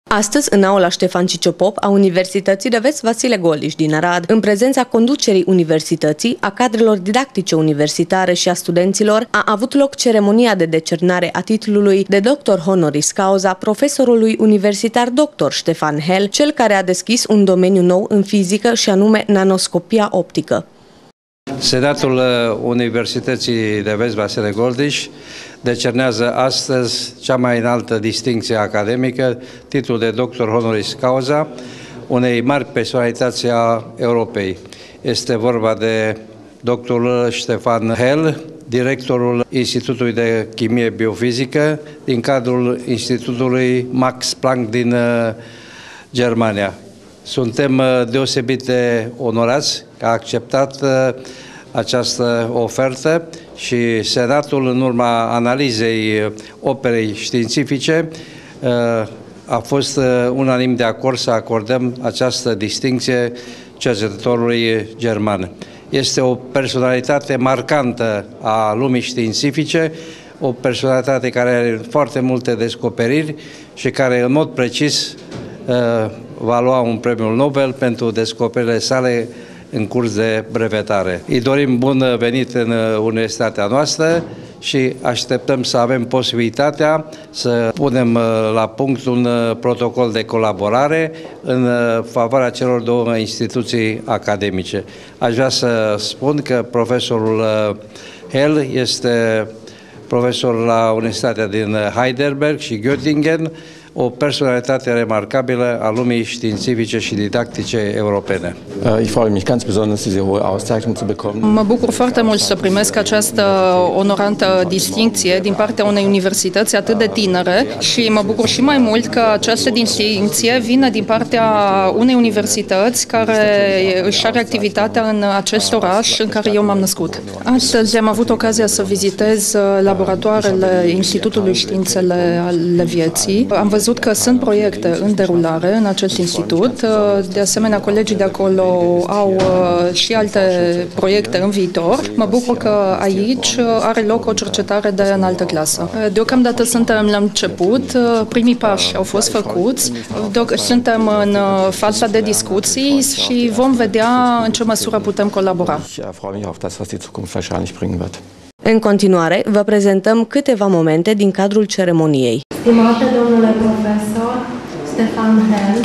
Astăzi, în aula Ștefan Ciciopop a Universității de Vest Vasile Goldiș din Arad, în prezența conducerii universității, a cadrelor didactice universitare și a studenților, a avut loc ceremonia de decernare a titlului de doctor honoris causa profesorului universitar dr. Ștefan Hel, cel care a deschis un domeniu nou în fizică și anume nanoscopia optică. Senatul Universității de Vest Vasile Goldiș decernează astăzi cea mai înaltă distincție academică, titlul de doctor honoris causa, unei mari personalități a Europei. Este vorba de doctorul Ștefan Hel, directorul Institutului de Chimie Biofizică din cadrul Institutului Max Planck din Germania. Suntem deosebit de onorați că a acceptat această ofertă și Senatul, în urma analizei operei științifice, a fost unanim de acord să acordăm această distincție cercetătorului german. Este o personalitate marcantă a lumii științifice, o personalitate care are foarte multe descoperiri și care în mod precis va lua un premiu Nobel pentru descoperirile sale în curs de brevetare. Îi dorim bun venit în universitatea noastră și așteptăm să avem posibilitatea să punem la punct un protocol de colaborare în favoarea celor două instituții academice. Aș vrea să spun că profesorul Hel este profesor la Universitatea din Heidelberg și Göttingen, o personalitate remarcabilă a lumii științifice și didactice europene. Ich freue mich ganz besonders, diese hohe Auszeichnung zu bekommen. Mă bucur foarte mult să primesc această onorantă distincție din partea unei universități atât de tinere și mă bucur și mai mult că această distincție vine din partea unei universități care își are activitatea în acest oraș în care eu m-am născut. Astăzi am avut ocazia să vizitez laboratoarele Institutului Științele ale Vieții. Am văzut că sunt proiecte în derulare în acest institut. De asemenea, colegii de acolo au și alte proiecte în viitor. Mă bucur că aici are loc o cercetare de înaltă clasă. Deocamdată suntem la început, primii pași au fost făcuți, suntem în faza de discuții și vom vedea în ce măsură putem colabora. În continuare, vă prezentăm câteva momente din cadrul ceremoniei. Stimate domnule profesor Ștefan Hel,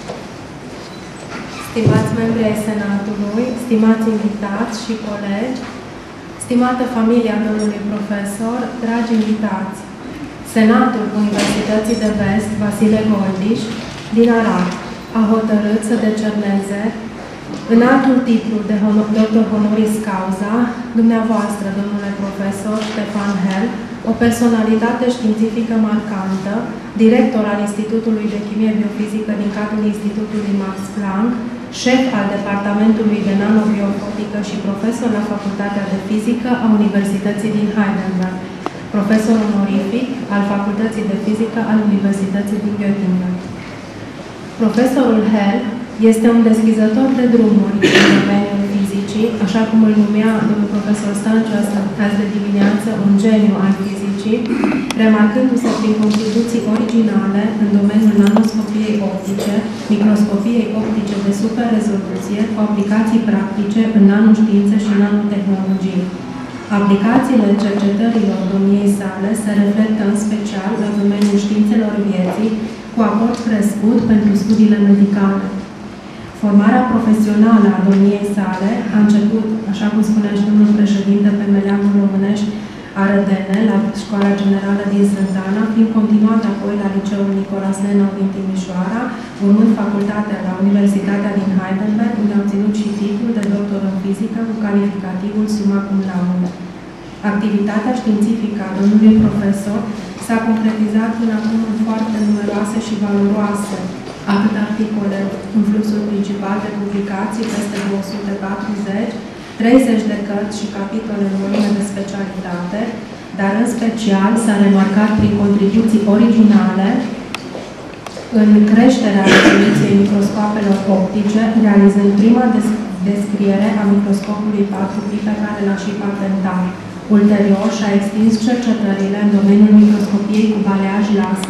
stimați membri ai Senatului, stimați invitați și colegi, stimată familia domnului profesor, dragi invitați, Senatul Universității de Vest Vasile Goldiș din Arad a hotărât să decerneze înaltul titlu de doctor honoris causa dumneavoastră, domnule profesor Ștefan Hel, o personalitate științifică marcantă, director al Institutului de Chimie Biofizică din cadrul Institutului Max Planck, șef al Departamentului de Nanobiotică și profesor la Facultatea de Fizică a Universității din Heidelberg, profesor onorific al Facultății de Fizică al Universității din Göttingen. Profesorul Hel este un deschizător de drumuri în domeniul fizicii, așa cum îl numea domnul profesor Stanciu azi de dimineață, un geniu al fizicii, remarcându-se prin contribuții originale în domeniul nanoscopiei optice, microscopiei optice de super rezoluție, cu aplicații practice în nanoștiințe și nanotehnologie. Aplicațiile cercetărilor domniei sale se reflectă în special în domeniul științelor vieții, cu aport crescut pentru studiile medicale. Formarea profesională a domniei sale a început, așa cum spunea și domnul președinte, pe meleaguri românești arădene, la Școala Generală din Sântana, fiind continuată apoi la Liceul Nicolas Lenau din Timișoara, urmând facultatea la Universitatea din Heidelberg, unde a obținut și titlul de doctor în fizică cu calificativul summa cum laude. Activitatea științifică a domnului profesor s-a concretizat până acum în foarte numeroase și valoroase atât articole în fluxul principal de publicații, peste 240, 30 de cărți și capitole în volume de specialitate, dar în special s-a remarcat prin contribuții originale în creșterea definiției microscopelor optice, realizând prima descriere a microscopului 4D pe care l-a și patentat. Ulterior și-a extins cercetările în domeniul microscopiei cu baleaj laser,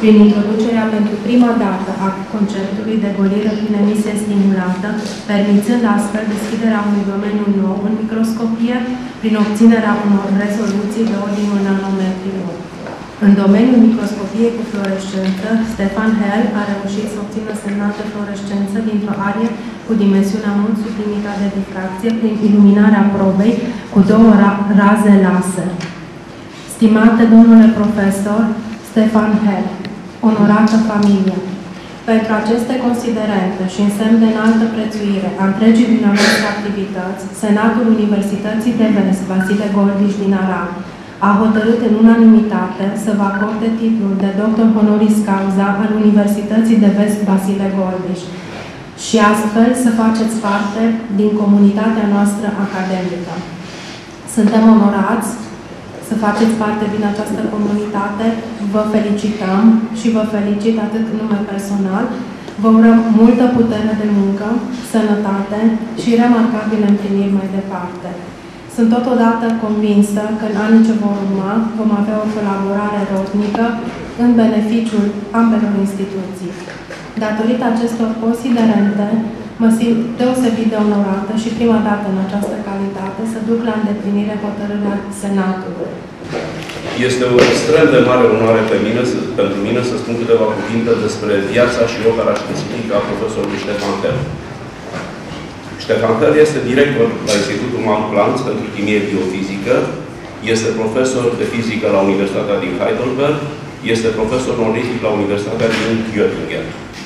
prin introducerea pentru prima dată a conceptului de golire prin emisie stimulată, permițând astfel deschiderea unui domeniu nou în microscopie prin obținerea unor rezoluții de ordinul nanometrilor. În domeniul microscopiei cu fluorescență, Stefan Hell a reușit să obțină semnal de fluorescență dintr-o arie cu dimensiunea mult sub limita de difracție prin iluminarea probei cu două raze laser. Stimate domnule profesor Stefan Hell, onorată familie, pentru aceste considerente și în semn de înaltă prețuire a întregii dumneavoastră activități, Senatul Universității de Vest, Vasile Goldiș din Arad, a hotărât în unanimitate să vă acorde titlul de doctor honoris causa al Universității de Vest, Vasile Goldiș și astfel să faceți parte din comunitatea noastră academică. Suntem onorați să faceți parte din această comunitate, vă felicităm și vă felicit atât în nume personal, vă urăm multă putere de muncă, sănătate și remarcabile împliniri mai departe. Sunt totodată convinsă că în anii ce vor urma vom avea o colaborare rodnică în beneficiul ambelor instituții. Datorită acestor considerente, mă simt deosebit de onorată și prima dată în această calitate să duc la îndeplinire hotărârea Senatului. Este o extrem de mare onoare pentru mine să spun câteva cuvinte despre viața și opera științifică a profesorului Stefan Hell. Stefan Hell este director la Institutul Max Planck pentru chimie biofizică, este profesor de fizică la Universitatea din Heidelberg, este profesor onorific la Universitatea din Göttingen.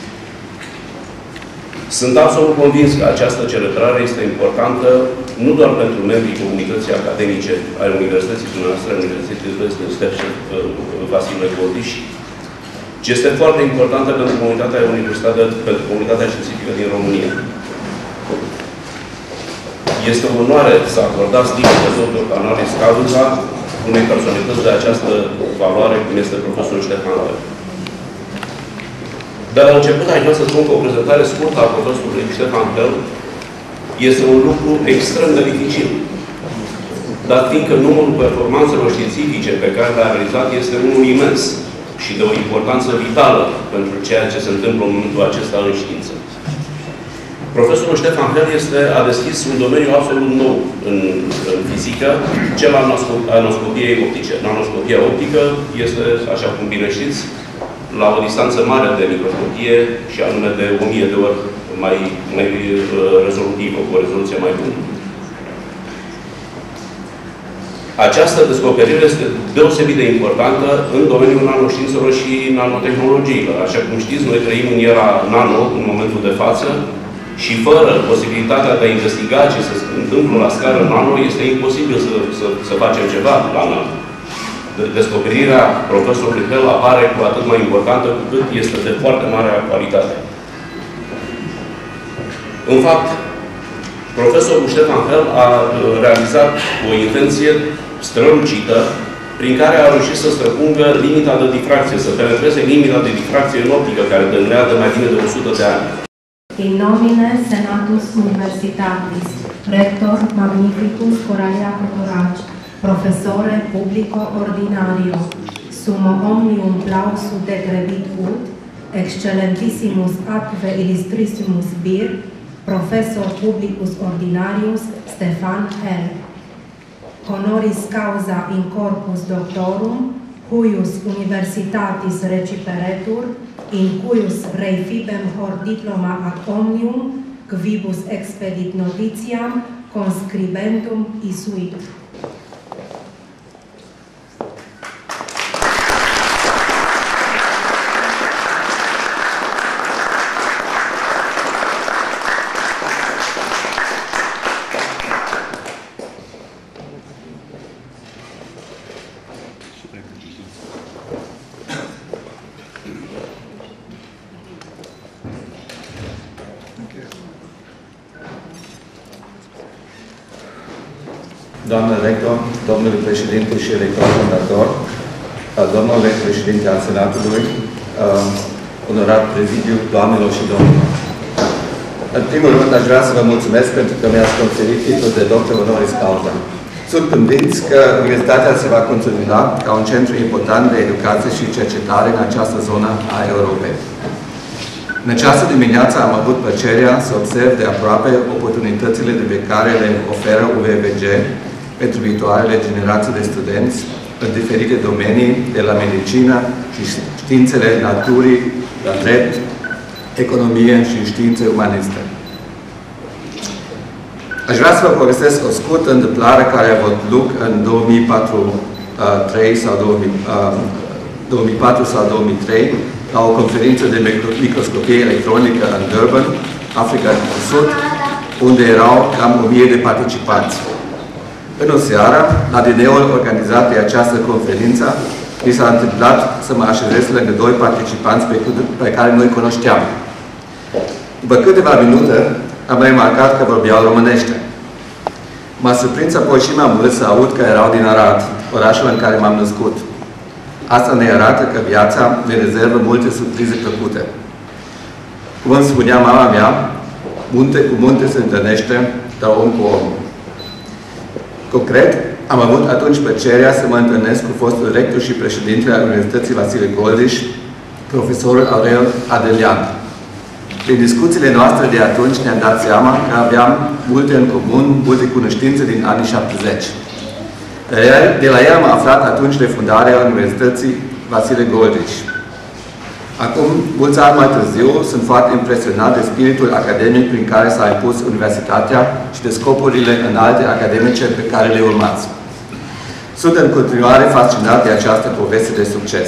Sunt absolut convins că această celebrare este importantă nu doar pentru membrii comunității academice ai Universității dumneavoastră, Universității de Vest, Vasile Goldiș, ci este foarte importantă pentru comunitatea științifică din România. Este o onoare să acordați titlul de doctor honoris causa unei personalități de această valoare, cum este profesorul Stefan Hell. Dar la început aș vrea să spun că o prezentare scurtă a profesorului Stefan Hell este un lucru extrem de dificil. Dar fiindcă numărul performanțelor științifice pe care le-a realizat este unul imens și de o importanță vitală pentru ceea ce se întâmplă în momentul acesta în știință. Profesorul Stefan Hell a deschis un domeniu absolut nou în fizică, cel al nanoscopiei optice. Nanoscopia optică este, așa cum bine știți, la o distanță mare de microscopie și anume de 1000 de ori mai rezolutivă, cu o rezoluție mai bună. Această descoperire este deosebit de importantă în domeniul nanoștiințelor și nanotehnologiilor. Așa cum știți, noi trăim în era nano în momentul de față și fără posibilitatea de a investiga ce se întâmplă la scară nano, este imposibil să facem ceva la nano. Descoperirea profesorului Hell apare cu atât mai importantă cu cât este de foarte mare actualitate. În fapt, profesorul Stefan Hell a realizat o invenție strălucită prin care a reușit să străpungă limita de difracție, să penetreze limita de difracție în optică, care dănuia de mai bine de 100 de ani. In nomine Senatus Universitatis, Rector Magnificus Coralia Cotoraci, Professore Publico Ordinario, summo omnium plausu decrevit ut, Excellentissimus atque illustrissimus vir, Professor Publicus Ordinarius Stefan Hell. Honoris causa in corpus doctorum, huius universitatis reciperetur, in cuius rei fibem hor diploma ad omnium, quibus expedit notitiam, conscribentum isuit. Doamnă rector, domnule președinte și rector fondator, domnule președinte al Senatului, onorat prezidiu, doamnelor și domnilor. În primul rând, aș vrea să vă mulțumesc pentru că mi-ați conferit titlul de doctor honoris causa. Sunt convins că Universitatea se va consolida ca un centru important de educație și cercetare în această zonă a Europei. În această dimineață am avut plăcerea să observ de aproape oportunitățile de care le oferă UVVG pentru viitoarele generații de studenți în diferite domenii, de la medicină și științele naturii, la drept, economie și științe umaniste. Aș vrea să vă povestesc o scurtă întâmplare care a avut loc în 2004 sau 2003 la o conferință de microscopie electronică în Durban, Africa de Sud, unde erau cam 1000 de participanți. În o seară, la dineul organizat de această conferință, mi s-a întâmplat să mă așezez lângă doi participanți pe care nu-i cunoșteam. După câteva minute, am remarcat că vorbeau românește. M-a surprins apoi și mai mult să aud că erau din Arad, orașul în care m-am născut. Asta ne arată că viața ne rezervă multe surprize plăcute. Cum îmi spunea mama mea, munte cu munte se întâlnește, dar om cu om. Concret, am avut atunci plăcerea să mă întâlnesc cu fostul rector și președintele al Universității Vasile Goldiș, profesorul Aurel Adelian. Prin discuțiile noastre de atunci ne-am dat seama că aveam multe în comun, multe cunoștințe din anii 70. De la el am aflat atunci de fundarea Universității Vasile Goldiș. Acum, mulți ani mai târziu, sunt foarte impresionat de spiritul academic prin care s-a impus universitatea și de scopurile înalte academice pe care le urmați. Sunt în continuare fascinat de această poveste de succes.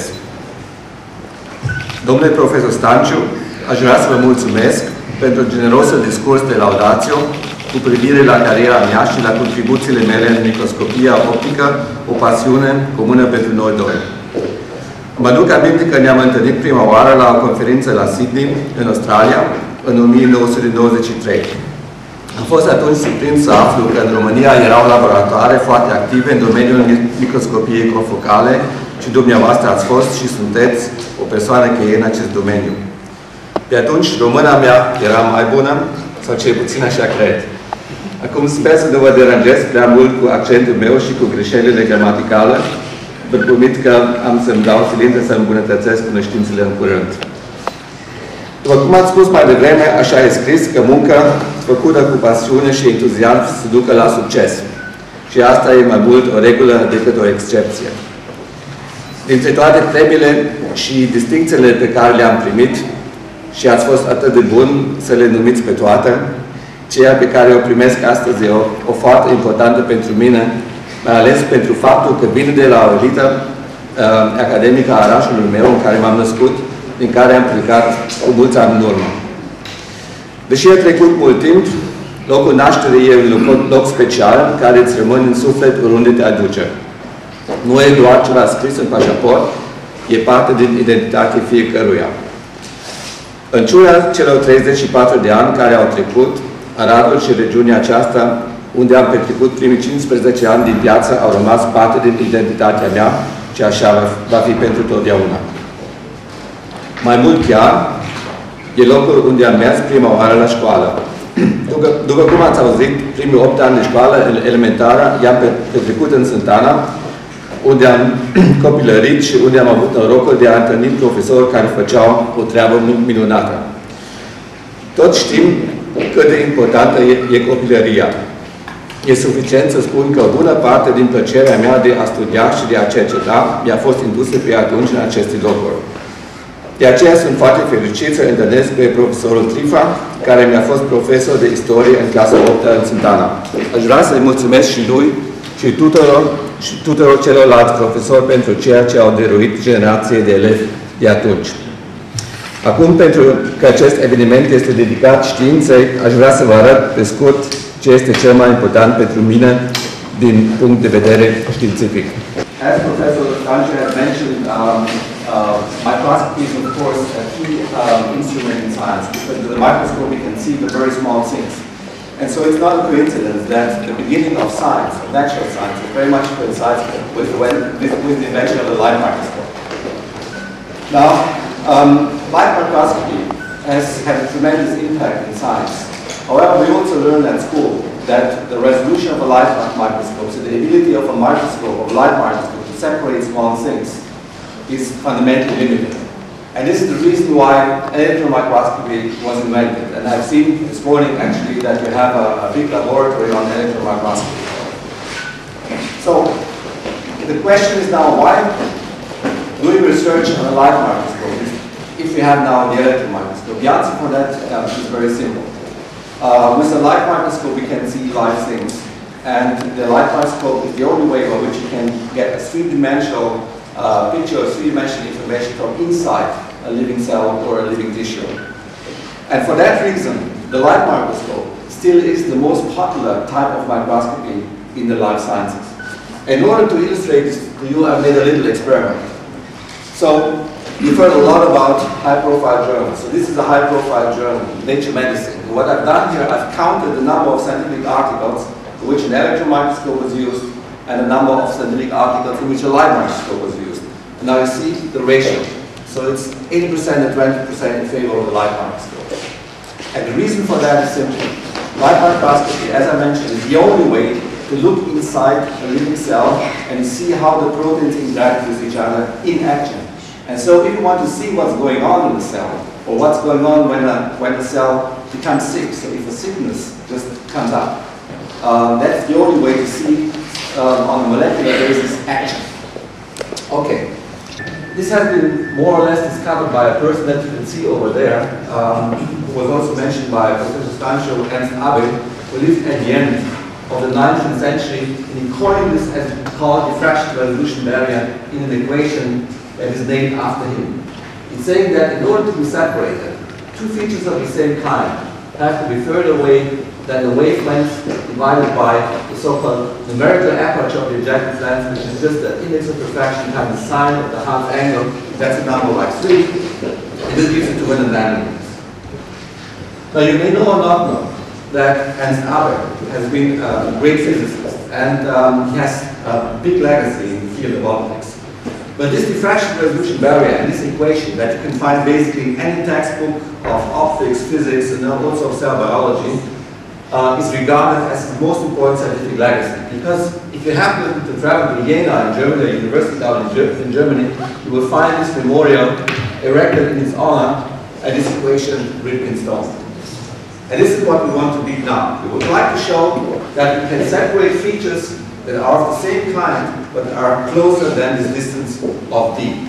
Domnule profesor Stanciu, aș vrea să vă mulțumesc pentru generosul discurs de laudatio cu privire la cariera mea și la contribuțiile mele în microscopia optică, o pasiune comună pentru noi doi. Mă duc aminte că ne-am întâlnit prima oară la o conferință la Sydney, în Australia, în 1993. Am fost atunci surprins să aflu că în România erau laboratoare foarte active în domeniul microscopiei confocale și dumneavoastră ați fost și sunteți o persoană cheie în acest domeniu. De atunci, româna mea era mai bună, sau cel puțin așa cred. Acum sper să nu vă deranjez prea mult cu accentul meu și cu greșelile gramaticale. Vă promit că am să-mi dau silință să îmbunătățesc cunoștințele în curând. După cum ați spus mai devreme, așa e scris că munca făcută cu pasiune și entuziasm se ducă la succes. Și asta e mai mult o regulă decât o excepție. Dintre toate premiile și distincțiile pe care le-am primit, și ați fost atât de bun să le numiți pe toate, ceea pe care o primesc astăzi e o foarte importantă pentru mine, mai ales pentru faptul că vin de la o elită academică a orașului meu, în care m-am născut, din care am plecat cu mulți ani în urmă. Deși a trecut mult timp, locul nașterii e un loc special care îți rămâne în suflet oriunde te aduce. Nu e doar ceva scris în pașaport, e parte din identitatea fiecăruia. În ciuda celor 34 de ani care au trecut, Aradul și regiunea aceasta, unde am petrecut primii 15 ani din viață, au rămas parte din identitatea mea și așa va fi pentru totdeauna. Mai mult chiar, e locul unde am mers prima oară la școală. După cum ați auzit, primii 8 ani de școală elementară i-am petrecut în Sântana, unde am copilărit și unde am avut norocul de a întâlni profesori care făceau o treabă minunată. Toți știm cât de importantă e copilăria. E suficient să spun că o bună parte din plăcerea mea de a studia și de a cerceta mi-a fost indusă pe atunci în aceste locuri. De aceea sunt foarte fericit să întâlnesc pe profesorul Trifa, care mi-a fost profesor de istorie în clasa 8 în Sântana. Aș vrea să-i mulțumesc și lui și tuturor celorlalți profesori pentru ceea ce au dăruit generației de elevi de atunci. Acum, pentru că acest eveniment este dedicat științei, aș vrea să vă arăt pe scurt ce este cel mai important pentru mine din punct de vedere științific. As Professor Stanciu has mentioned, microscopy is of course a key instrument in science, because with the microscope we can see the very small things. And so it's not a coincidence that the beginning of science, of natural science, very much coincides with the invention of the light microscope. Now, light microscopy has had a tremendous impact in science. However, we also learned at school that the resolution of a light microscope, so the ability of a microscope, of a light microscope, to separate small things is fundamentally limited. And this is the reason why electron microscopy was invented. And I've seen this morning actually that we have a big laboratory on electron microscopy. So the question is now, why doing research on a light microscope if we have now the electron microscope? The answer for that is very simple. With a light microscope we can see live things, and the light microscope is the only way by which you can get a three-dimensional picture of three-dimensional information from inside a living cell or a living tissue. And for that reason, the light microscope still is the most popular type of microscopy in the life sciences. In order to illustrate this to you, I've made a little experiment. So, you've heard a lot about high-profile journals. So this is a high-profile journal, Nature Medicine. And what I've done here, I've counted the number of scientific articles in which an electron microscope was used and the number of scientific articles in which a light microscope was used. And now you see the ratio. So it's 80% and 20% in favor of the light microscope. And the reason for that is simple. Light microscopy, as I mentioned, is the only way to look inside a living cell and see how the proteins interact with each other in action. And so if you want to see what's going on in the cell, or what's going on when the cell becomes sick, so if a sickness just comes up, that's the only way to see on a molecular basis action. Okay. This has been more or less discovered by a person that you can see over there, who was also mentioned by Professor Stancho, Ernst Abel, who lived at the end of the 19th century, and he coined this as called diffraction resolution barrier in an equation that is named after him. He's saying that in order to be separated, two features of the same kind have to be further away than the wavelength divided by the so-called numerical aperture of the objective lens, which is just the index of refraction times the sine of the half angle. That's a number like 3. And this gives you 200 nanometers. Now you may know or not know that Ernst Abel has been a great physicist, and he has a big legacy in the field of optics. But this diffraction resolution barrier and this equation that you can find basically in any textbook of optics, physics, and also of cell biology is regarded as the most important scientific legacy. Because if you happen to travel to Jena in Germany, a university down in Germany, you will find this memorial erected in his honor and this equation written in stone. And this is what we want to do now. We would like to show that we can separate features that are of the same kind, but are closer than this distance of d.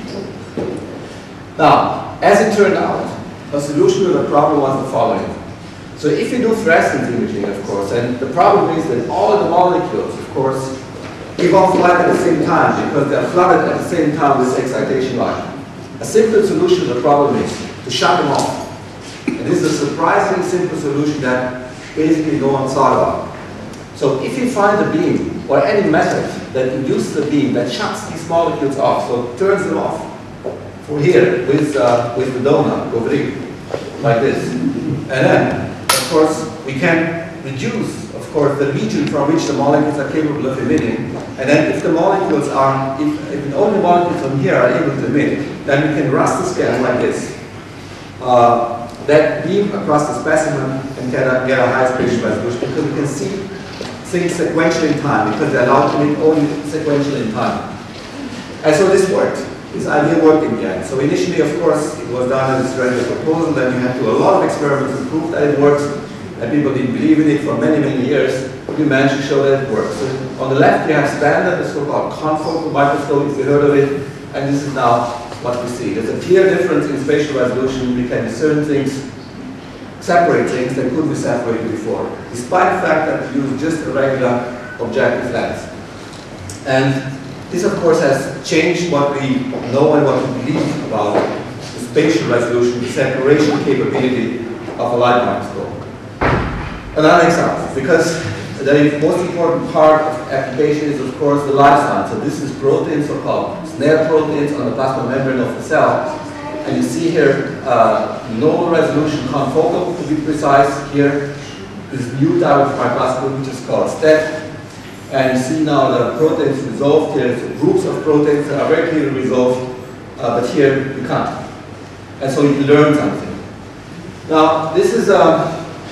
Now, as it turned out, a solution to the problem was the following. So if you do fluorescence imaging, of course, and the problem is that all the molecules, of course, give off light at the same time because they are flooded at the same time with excitation light. A simple solution to the problem is to shut them off. And this is a surprisingly simple solution that basically no one thought about. So if you find a beam or any method that induces a beam that shuts these molecules off, so turns them off, from here with the donut over here, like this, and then of course we can reduce, of course, the region from which the molecules are capable of emitting, and then if the molecules are, if the only molecules from here are able to emit, then we can raster scan like this. That beam across the specimen and get a high spatial resolution because we can see things sequentially in time because they're allowed to emit only sequentially in time. And so this worked. This idea worked in the end. So initially, of course, it was done as a random proposal, then we had to do a lot of experiments to prove that it works, and people didn't believe in it for many, many years. We managed to show that it works. So on the left, we have standard, the so-called confocal microscope, if you heard of it, and this is now what we see. There's a clear difference in spatial resolution. We can discern things, separate things that couldn't be separated before, despite the fact that we use just a regular objective lens. And this, of course, has changed what we know and what we believe about the spatial resolution, the separation capability of a light microscope. Another example, because the most important part of application is, of course, the life science. So this is proteins, so-called snare proteins on the plasma membrane of the cell. And you see here normal resolution confocal, to be precise. Here, this new type of microscope, which is called STEP. And you see now the proteins resolved here. So groups of proteins that are very clearly resolved, but here you can't. And so you learn something. Now, this is a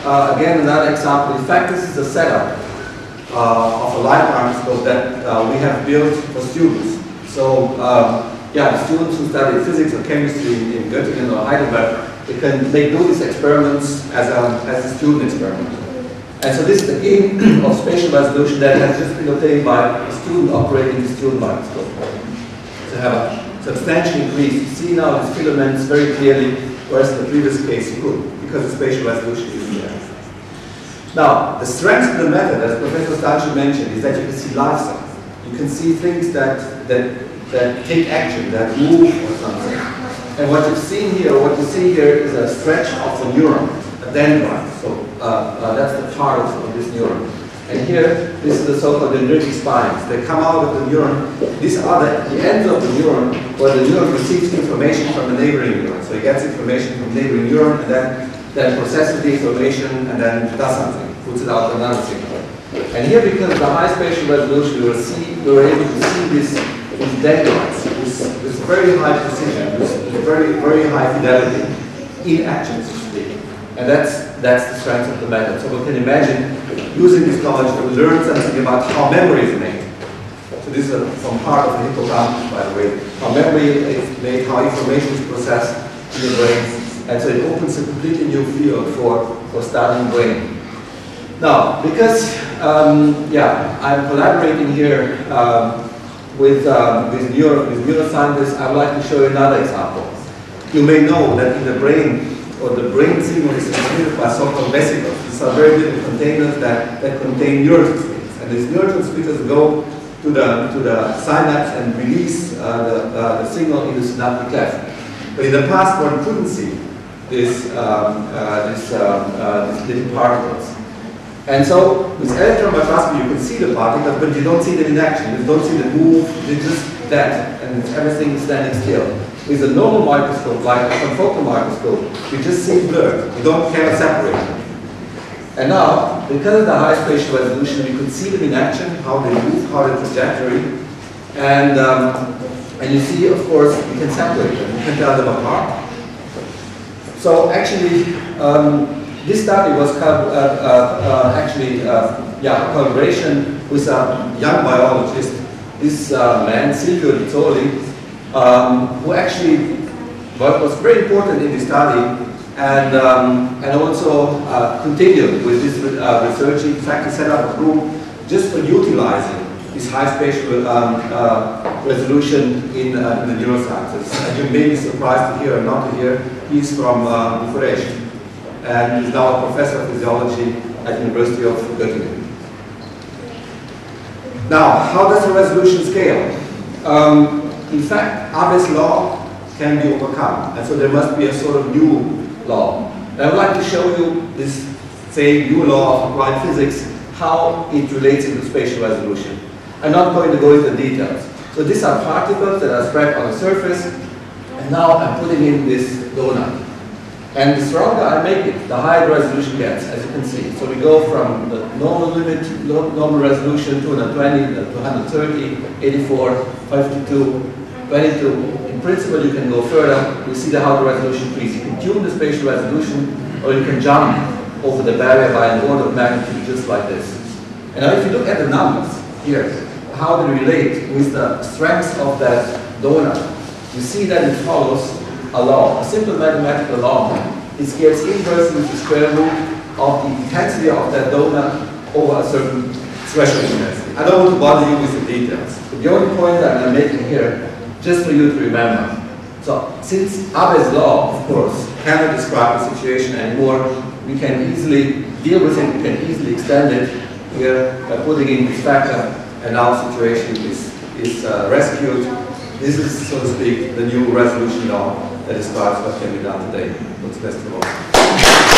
again, another example. In fact, this is a setup of a light microscope that we have built for students. So, yeah, the students who study physics or chemistry in Göttingen or Heidelberg, they do these experiments as a student experiment. And so this is the aim of spatial resolution that has just been obtained by a student operating the student microscope. To have a substantial increase. You see now these filaments very clearly, whereas in the previous case you couldn't, because the spatial resolution is there. Now, the strength of the method, as Professor Stanchi mentioned, is that you can see life cells. You can see things that take action, that move or something. And what you've seen here, or what you see here, is a stretch of a neuron, a dendrite. So that's the part of this neuron. And here, this is the so-called dendritic spines. They come out of the neuron. These are the ends of the neuron, where the neuron receives information from the neighboring neuron. So it gets information from the neighboring neuron, and then processes the information, and then does something, puts it out to another signal. And here, because of the high spatial resolution, we were able to see these dendrites, this very high precision, this very, very high fidelity in action, so to speak. And that's the strength of the method. So we can imagine using this knowledge to learn something about how memory is made. So this is some part of the hippocampus, by the way. How memory is made, how information is processed in the brain. And so it opens a completely new field for studying brain. Now, because I'm collaborating here with neuroscientists, I would like to show you another example. You may know that in the brain, or the brain signal is transmitted by so-called vesicles. These are very little containers that contain neurotransmitters. And these neurotransmitters go to the synapse and release the signal in the synaptic cleft. But in the past, one couldn't see these little particles. And so with electron microscopy, you can see the particles, but you don't see them in action. You don't see them move. They're just dead, and everything is standing still. With a normal microscope, like a confocal microscope, you just see blurred. You cannot separate them. And now, because of the high spatial resolution, we could see them in action, how they move, how their trajectory, and you see, of course, you can separate them. You can tell them apart. So actually, this study was a collaboration with a young biologist. This man, Silvio Rizzoli, who actually was very important in the study, and also continued with this research. In fact, he set up a group just for utilizing this high spatial resolution in the neurosciences. And you may be surprised to hear or not to hear, he's from Bucharest, and he's now a professor of physiology at the University of Göttingen. Now, how does the resolution scale? In fact, Abbe's law can be overcome, and so there must be a sort of new law. And I would like to show you this same new law of applied physics, how it relates into spatial resolution. I'm not going to go into the details. So these are particles that are spread on the surface, and now I'm putting in this donut. And the stronger I make it, the higher the resolution gets, as you can see. So we go from the normal limit, normal resolution, 220, to 130, 84, 52, 22. In principle, you can go further. You see how the resolution increases. You can tune the spatial resolution, or you can jump over the barrier by an order of magnitude, just like this. And now if you look at the numbers here, how they relate with the strength of that donut, you see that it follows a law, a simple mathematical law. It scales inversely with the square root of the intensity of that donut over a certain threshold intensity. I don't want to bother you with the details. But the only point that I'm making here, just for you to remember. So, since Abbe's law, of course, cannot describe the situation anymore, we can easily deal with it, we can easily extend it here by putting in this factor, and now the situation is rescued. This is, so to speak, the new resolution law that describes what can be done today. What's best of all.